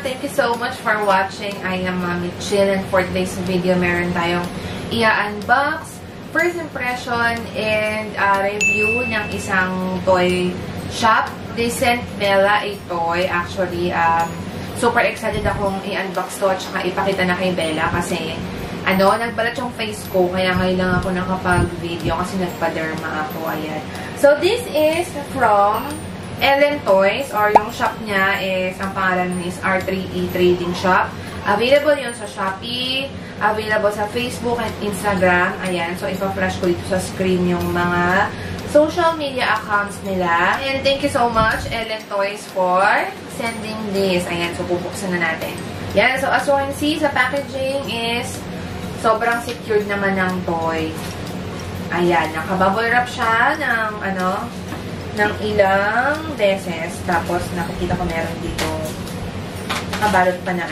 thank you so much for watching. I am Mami Chill, and for today's video, meron tayong i-unbox, first impression, and review ng isang toy shop. They sent Bella a toy. Actually, super excited akong i-unbox to at saka ipakita na kay Bella kasi nagbalat yung face ko, kaya ngayon lang ako nakapag-video kasi nagpa-derma ako. Ayan. So, this is from Ellen Toys, or yung shop niya is, ang pangalan is R3E Trading Shop. Available yun sa Shopee, available sa Facebook and Instagram. Ayan. So, ipa-flash ko dito sa screen yung mga social media accounts nila. And thank you so much, Ellen Toys, for sending this. Ayan. So, bubuksan na natin. Yan. So, as you can see, sa packaging is sobrang secured naman ng toy. Ayan, nakabubble wrap siya ng, ng ilang beses. Tapos, nakikita ko meron dito nakabalot pa na,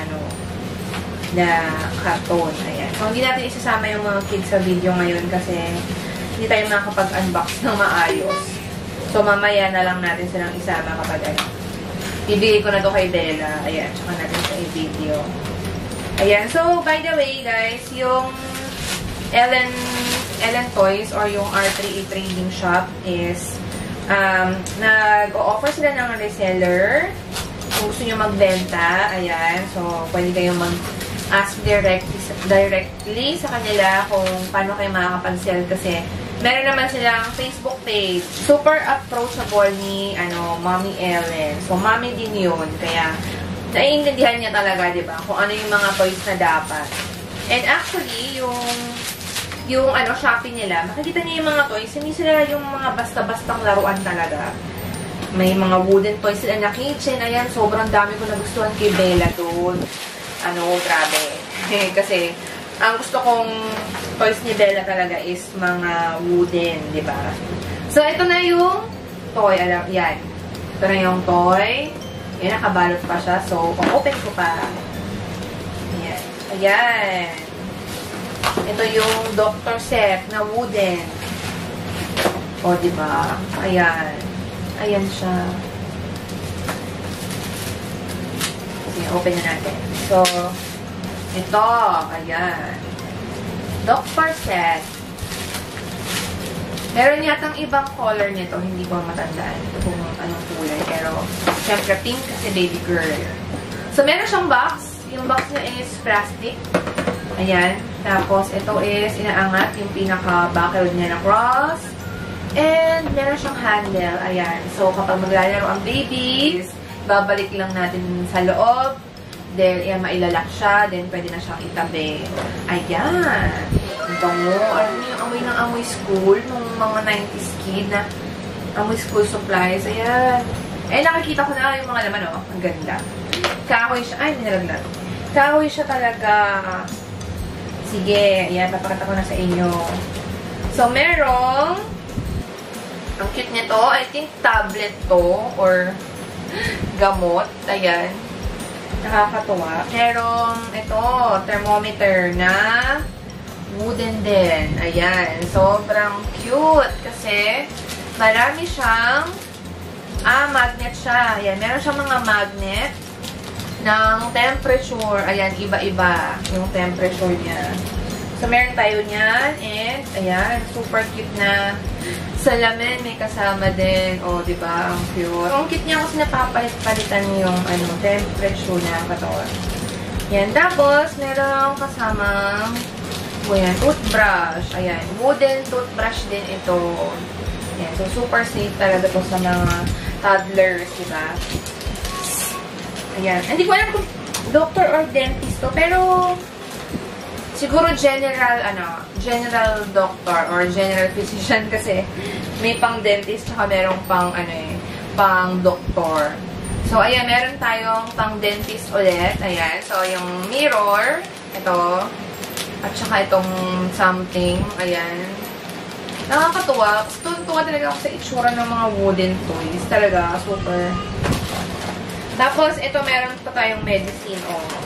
na karton. Ayan. So, hindi natin isasama yung mga kids sa video ngayon kasi hindi tayo makakapag-unbox ng maayos. So, mamaya na lang natin silang isama kapag ibigay ko na to kay Bella. Ayan, tsaka natin sa i-video. Ayan. So, by the way, guys, yung Ellen Toys or yung R3E Trading Shop is nag-o-offer sila ng reseller. Kung gusto nyo magbenta, ayan. So, pwede kayong mag-ask directly sa kanila kung paano kayo makakapag-sell kasi meron naman silang Facebook page. Super approachable ni Mommy Ellen. So, mommy din yun. Kaya, naiintindihan niya talaga, di ba? Kung ano yung mga toys na dapat. And actually, yung Shopee nila, makikita niyo yung mga toys, hindi sila yung mga basta-bastang laruan talaga. May mga wooden toys sila na kitchen. Ayan, sobrang dami ko nagustuhan kay Bella doon. Grabe. Kasi, ang gusto kong toys ni Bella talaga is mga wooden, di ba? So, ito na yung toy. Yan. Ito na yung toy. Ayan, nakabalot pa siya. So, open ko pa. Ayan. Ayan. Ito yung Dr. Set na wooden. O, diba? Ayan. Ayan siya. Ayan, open na natin. So, ito. Ayan. Dr. Set. Meron yatang ibang color nito. Hindi ko matandaan kung anong kulay. Pero, syempre, pink kasi baby girl. So, meron siyang box. Yung box niya is plastic. Ayan. Tapos, ito is inaangat yung pinaka-buckle niya na cross. And, meron siyang handle. Ayan. So, kapag maglalaro ang baby, babalik lang natin sa loob. Then, ayan, mailalak siya. Then, pwede na siyang itabi. Ayan. Ang bango. Alam niyo yung amoy ng amoy school nung mga 90s kid na amoy school supplies. Ayan. Eh, nakikita ko na yung mga laman, Ang ganda. Kahoy siya. Ay, nilaglag. Kahoy siya talaga. Sige. Ayan, papakita ko na sa inyo. So, merong ang cute nito. I think tablet to or gamot. Ayan. Nakakatuwa. Merong ito, thermometer na wooden din. Ayan. Sobrang cute kasi marami siyang magnet siya. Ayan. Meron siyang mga magnet ng temperature. Ayan. Iba-iba yung temperature niya. So, meron tayo niyan. And, ayan. Super cute na salamin. May kasama din. O, diba? Ang cute. Ang cute niya kasi napapalit-palitan yung temperature niya katawan. Yan. Tapos, meron kasamang ayan, toothbrush. Ayan. Wooden toothbrush din ito. Ayan. So, super safe talaga to sa mga toddlers, diba? Ayan. Hindi ko alam kung doctor or dentist to, pero siguro general doctor or general physician kasi may pang dentist tsaka merong pang pang doktor. So, ayan, meron tayong pang dentist ulit. Ayan. So, yung mirror, ito. At saka itong something. Ayan. Nakakatuwa. Tuwa talaga ako sa itsura ng mga wooden toys. Talaga, super. Tapos, ito meron pa tayong medicine.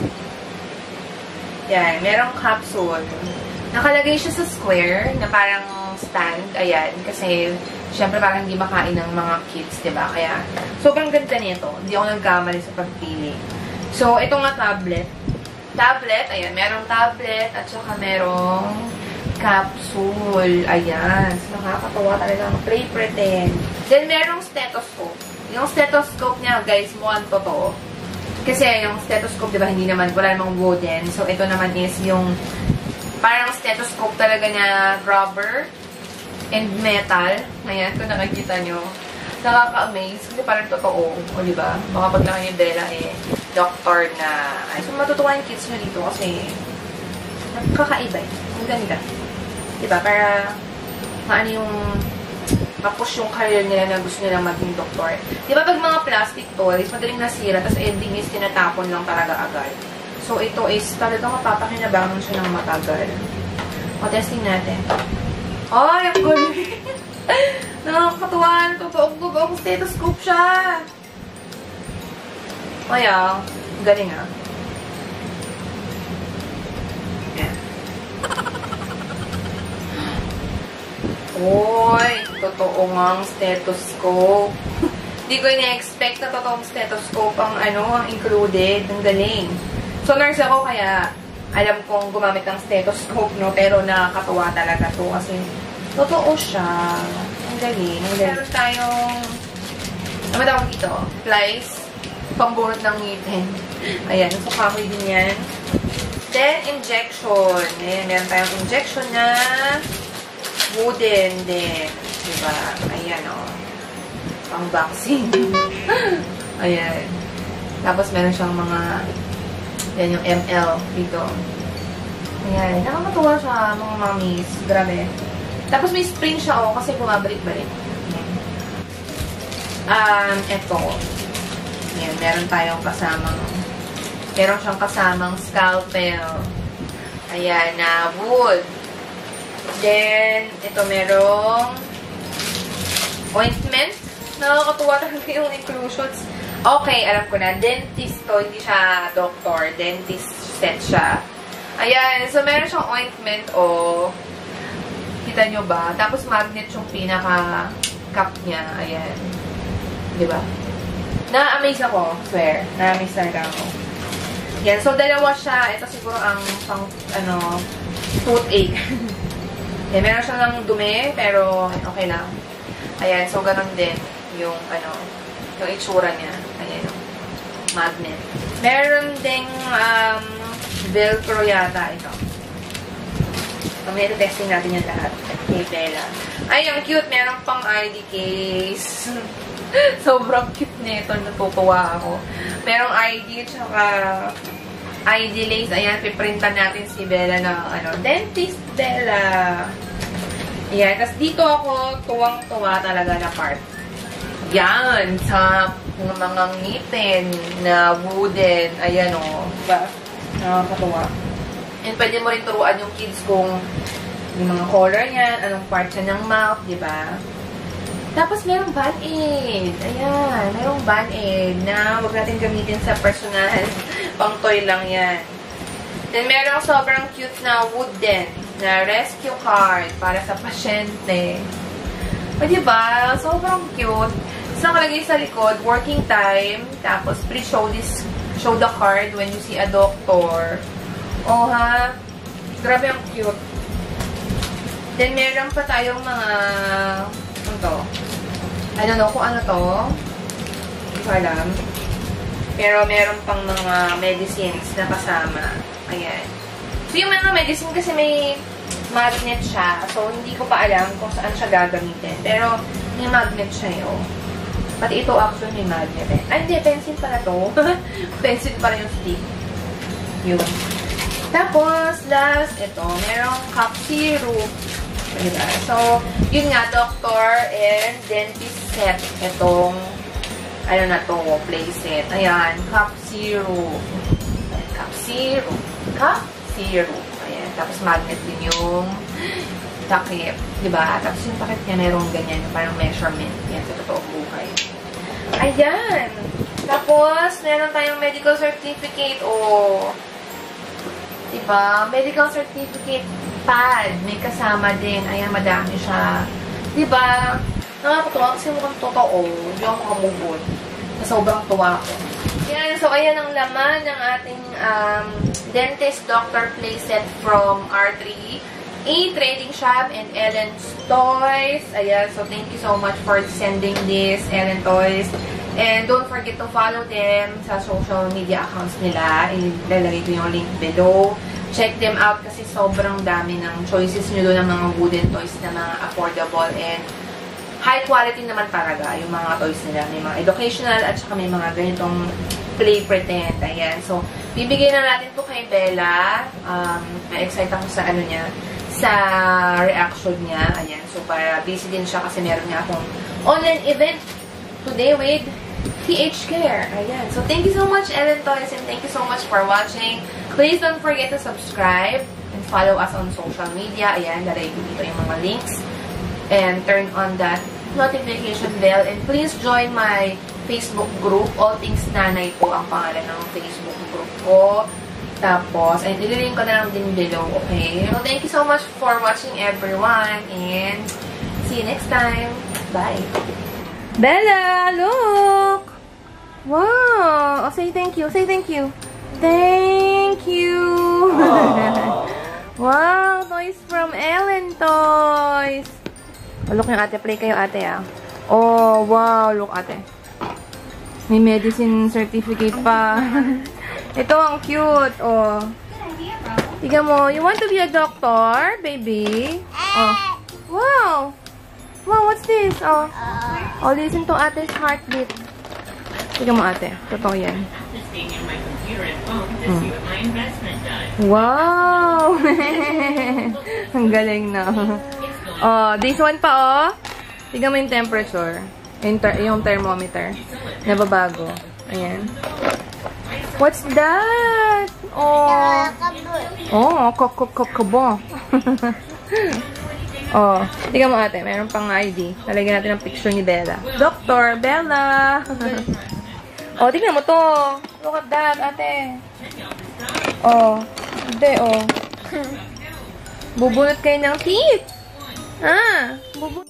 Yan. Merong capsule. Nakalagay siya sa square na parang stand. Ayan. Kasi, syempre parang hindi makain ng mga kids, diba? Kaya, sobrang ganda nito. Hindi ako nagkamali sa pagpili. So, ito nga tablet. Tablet, ayan, merong tablet at saka merong capsule. Ayan. So, nakakatawa talaga. Play pretend. Then, merong stethoscope. Yung stethoscope niya, guys, mukhang totoo. Kasi yung stethoscope, diba, hindi naman, wala namang wooden. So, ito naman is yung parang stethoscope talaga na rubber and metal. Ayan, kung nakikita nyo. Nakaka-amaze. Kasi parang totoo. O, diba? Baka pag naman yung Bella, doctor na. Ay, so, matutuwa yung kids nyo dito kasi nakakaiba eh. Ang ganda. Diba? Para maano yung mapush yung career nila na gusto nilang maging doktor. Diba pag mga plastic toys, madaling nasira, tapos ending is tinatapon lang talaga agad. So, ito is talagang mapapakinabangan siya ng matagal. O, testing natin. Ay, ang galing! Nakakatuwa. Totoong stethoscope siya. Kaya, galing ah. Ayan. Oy, totoo ngang stethoscope. Hindi ko ina-expect na totoong stethoscope ang ang included. Ang galing. So, nurse ako kaya alam kong gumamit ng stethoscope, no? Pero nakakatuwa talaga to kasi totoo siya. Ang galing. Ang galing. Meron tayong ano tawag dito? Flies. Pambunot ng ngipin. Ayan. So, kahoy din yan. Then, injection. Ayan. Meron tayong injection na wooden din. Diba? Ayan, o. Pang vaccine. Ayan. Tapos, meron siyang mga yan yung ML dito. Ayan. Nakakatuwa siya, mga mommies. Grabe. Tapos, may spring siya, o. Kasi bumabalik-balik. Eto. Ayan. Meron tayong kasamang meron siyang kasamang scalpel. Ayan, na wood. Then, ito merong ointment. Nakakatuwa talaga yung inclusions. Okay, alam ko na. Dentist to, hindi siya doctor. Dentist set siya. Ayan, so meron siyang ointment, kita nyo ba? Tapos magnet yung pinaka-cup niya. Ayan. Diba? Na-amaze ako, swear. Na-amaze talaga ako. Yan, so dalawa siya. Ito siguro ang pang, toothache. Yan, meron siya ng dumi, pero okay lang. Ayan, so ganun din yung, yung itsura niya. Ayan, magnet. Meron ding, Velcro yata ito. So, may testing natin yung lahat. Kay Bella. Ay, ang cute. Meron pang ID case. Sobrang cute nito. Natutuwa ako. Merong ID, tsaka ID lace. Ayan, piprintan natin si Bella na, Dentist Bella. Ayan, tapos dito ako tuwang-tuwa talaga na part. Yan, sa mga ngipin na wooden. Ayan, diba? Nakakatuwa. And pwede mo rin turuan yung kids kung yung mga color niyan, anong part siya ng mouth, diba? Tapos, merong band-aid. Ayan, merong band-aid na huwag natin gamitin sa personal. Pang-toy lang yan. Then, merong sobrang cute na wooden na rescue card para sa pasyente. O, diba? Sobrang cute. So, nakalagay sa likod, working time. Tapos, please show the card when you see a doctor. Oh, ha? Grabe ang cute. Then, meron pa tayong mga I don't know kung ano to. Hindi ko alam. Pero meron pang mga medicines na kasama. Ayan. So, yung mga medicine kasi may magnet siya. So, hindi ko pa alam kung saan siya gagamitin. Pero, may magnet siya yun. Pati ito actually may magnet eh. Ay, hindi. Pencil pala to. Pencil pala yung stick. Yun. Tapos, last, ito. Merong cough syrup. Diba? So, yun nga, doctor and dentist set. Itong, play set. Ayan, cough syrup. Cough syrup. Cough syrup. Ayan, tapos magnet din yung takip. Diba? Tapos yung takip niya, merong ganyan, parang measurement. Yan, sa totoong buhay. Ayan. Tapos, meron tayong medical certificate. Diba? Medical certificate pad. May kasama din. Ayan, madami siya. Diba? Nakakatuwa kasi mukhang totoo. Hindi ako makamove on. Sobrang tuwa ko. Kaya Ayan, so ayan ang laman ng ating Dentist Doctor Playset from R3 Trading Shop and Ellen's Toys. Ayan, so thank you so much for sending this, Ellen Toys. And don't forget to follow them sa social media accounts nila. Ilalagay ko yung link below. Check them out kasi sobrang dami ng choices nyo doon ng mga wooden toys na mga affordable and high quality naman talaga yung mga toys nila. May mga educational at saka may mga ganitong play pretend. Ayan. So, bibigyan na natin to kay Bella. Na-excite ako sa ano niya, sa reaction niya. Ayan. So, para busy din siya kasi meron niya akong online event today with PH Care. Ayan. So, thank you so much, Ellen Toys, and thank you so much for watching. Please don't forget to subscribe and follow us on social media. Ayan. Lalagay ko dito yung mga links. And turn on that notification bell. And please join my Facebook group. All Things Nanay po ang pangalan ng Facebook group ko. Tapos, ay nililink ko na lang din below, okay? So, thank you so much for watching, everyone. And see you next time. Bye! Bella, look! Wow! Oh, say thank you. Say thank you. Thank you! Wow! Toys from Ellen Toys! Oh, look yung ate. Play kayo, ate, ah. Oh, wow. Look, ate. May medicine certificate pa. Ito, ang cute. Oh. Tiga mo. You want to be a doctor, baby? Oh. Wow. Wow, what's this? Oh. Oh, listen to ate's heartbeat. Tiga mo, ate. Totoo yan. Wow. Ang galing na. Oh, this one pa, oh. Tignan mo yung temperature. Yung thermometer. Nababago. Ayan. What's that? Oh. Oh, kabo. Oh, tignan mo, ate. Meron pang ID. Lalagyan natin ang picture ni Bella. Dr. Bella. Oh, tignan mo to. Look at that, ate. Oh. Hindi, oh. Bubunot kayo ng teeth. Ah, bubu.